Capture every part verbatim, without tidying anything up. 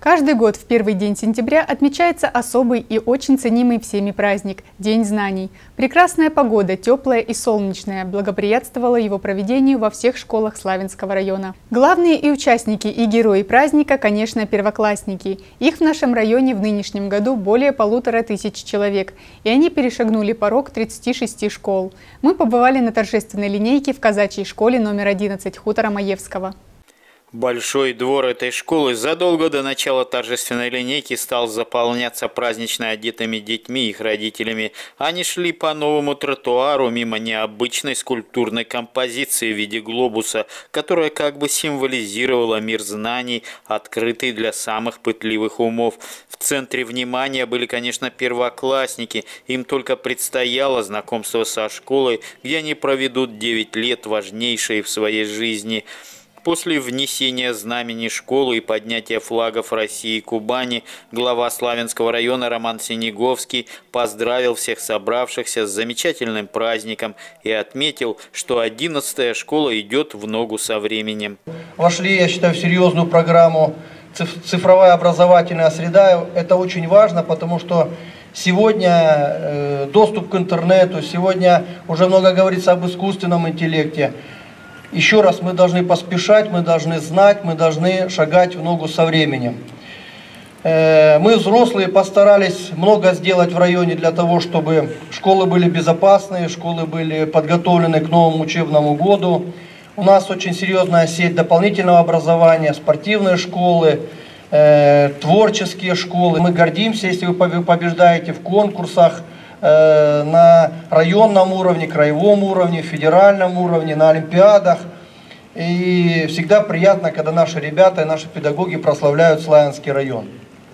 Каждый год в первый день сентября отмечается особый и очень ценимый всеми праздник – День знаний. Прекрасная погода, теплая и солнечная, благоприятствовала его проведению во всех школах Славянского района. Главные и участники, и герои праздника, конечно, первоклассники. Их в нашем районе в нынешнем году более полутора тысяч человек, и они перешагнули порог тридцати шести школ. Мы побывали на торжественной линейке в казачьей школе номер одиннадцать хутора Маевского. Большой двор этой школы задолго до начала торжественной линейки стал заполняться празднично одетыми детьми и их родителями. Они шли по новому тротуару мимо необычной скульптурной композиции в виде глобуса, которая как бы символизировала мир знаний, открытый для самых пытливых умов. В центре внимания были, конечно, первоклассники. Им только предстояло знакомство со школой, где они проведут девять лет, важнейшие в своей жизни. После внесения знамени школы и поднятия флагов России и Кубани глава Славянского района Роман Синеговский поздравил всех собравшихся с замечательным праздником и отметил, что одиннадцатая школа идет в ногу со временем. Вошли, я считаю, в серьезную программу цифровая образовательная среда. Это очень важно, потому что сегодня доступ к интернету, сегодня уже много говорится об искусственном интеллекте. Еще раз, мы должны поспешать, мы должны знать, мы должны шагать в ногу со временем. Мы, взрослые, постарались много сделать в районе для того, чтобы школы были безопасные, школы были подготовлены к новому учебному году. У нас очень серьезная сеть дополнительного образования, спортивные школы, творческие школы. Мы гордимся, если вы побеждаете в конкурсах, на районном уровне, краевом уровне, федеральном уровне, на олимпиадах. И всегда приятно, когда наши ребята и наши педагоги прославляют Славянский район.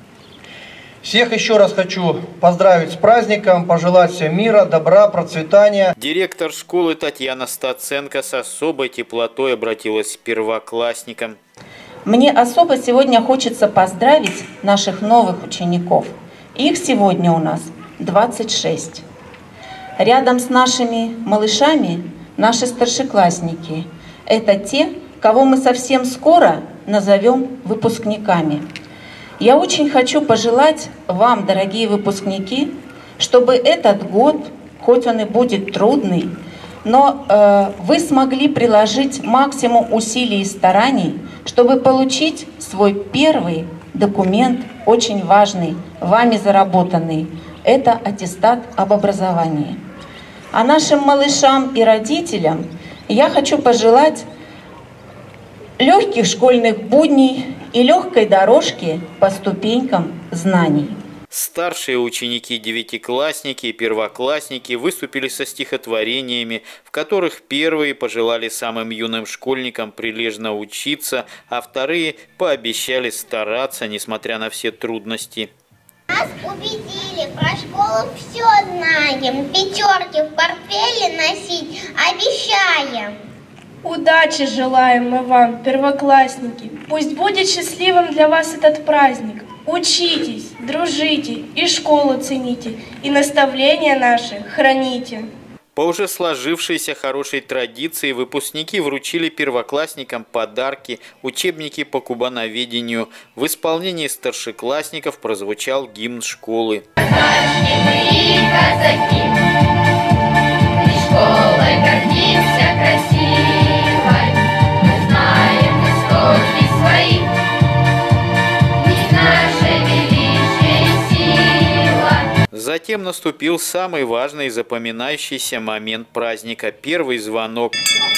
Всех еще раз хочу поздравить с праздником, пожелать всем мира, добра, процветания. Директор школы Татьяна Стаценко с особой теплотой обратилась к первоклассникам. Мне особо сегодня хочется поздравить наших новых учеников. Их сегодня у нас двадцать шесть. Рядом с нашими малышами наши старшеклассники. Это те, кого мы совсем скоро назовем выпускниками. Я очень хочу пожелать вам, дорогие выпускники, чтобы этот год, хоть он и будет трудный, но э, вы смогли приложить максимум усилий и стараний, чтобы получить свой первый документ, очень важный, вами заработанный. Это аттестат об образовании. А нашим малышам и родителям я хочу пожелать легких школьных будней и легкой дорожки по ступенькам знаний. Старшие ученики, девятиклассники и первоклассники выступили со стихотворениями, в которых первые пожелали самым юным школьникам прилежно учиться, а вторые пообещали стараться, несмотря на все трудности. Нас убедили, про школу все знаем, пятерки в портфеле носить обещаем. Удачи желаем мы вам, первоклассники. Пусть будет счастливым для вас этот праздник. Учитесь, дружите и школу цените, и наставления наши храните. По уже сложившейся хорошей традиции выпускники вручили первоклассникам подарки, учебники по кубановедению. В исполнении старшеклассников прозвучал гимн школы. Казачки мы и казаки, и школой гордимся красивой. Мы знаем истоки свои, и наше величие и сила. Затем наступил самый важный и запоминающийся момент праздника – первый звонок.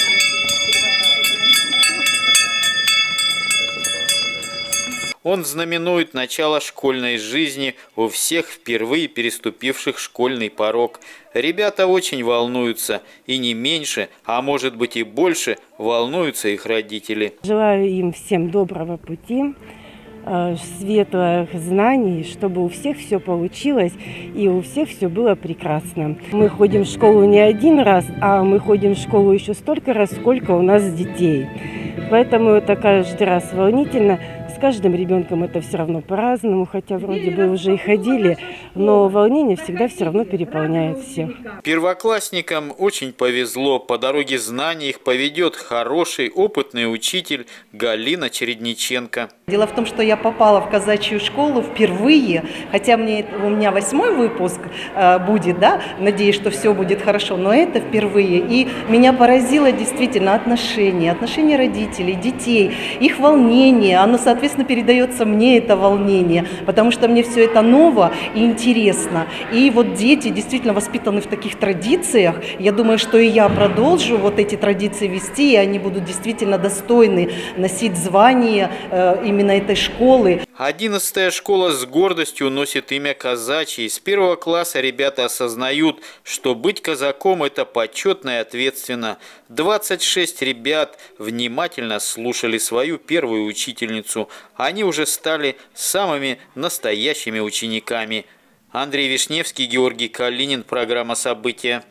Он знаменует начало школьной жизни у всех впервые переступивших школьный порог. Ребята очень волнуются, и не меньше, а может быть и больше, волнуются их родители. Желаю им всем доброго пути, светлых знаний, чтобы у всех все получилось и у всех все было прекрасно. Мы ходим в школу не один раз, а мы ходим в школу еще столько раз, сколько у нас детей. Поэтому это каждый раз волнительно. каждым ребенком это все равно по-разному, хотя вроде бы уже и ходили, но волнение всегда все равно переполняет всех. Первоклассникам очень повезло. По дороге знаний их поведет хороший, опытный учитель Галина Чередниченко. Дело в том, что я попала в казачью школу впервые, хотя мне, у меня восьмой выпуск э, будет, да, надеюсь, что все будет хорошо, но это впервые. И меня поразило действительно отношение, отношение родителей, детей, их волнение. Оно, соответственно, передается мне, это волнение, потому что мне все это ново и интересно. И вот дети действительно воспитаны в таких традициях. Я думаю, что и я продолжу вот эти традиции вести, и они будут действительно достойны носить звание э, именно этой школы. Одиннадцатая школа с гордостью носит имя казачьей. С первого класса ребята осознают, что быть казаком – это почетно и ответственно. двадцать шесть ребят внимательно слушали свою первую учительницу. Они уже стали самыми настоящими учениками. Андрей Вишневский, Георгий Калинин. Программа «События».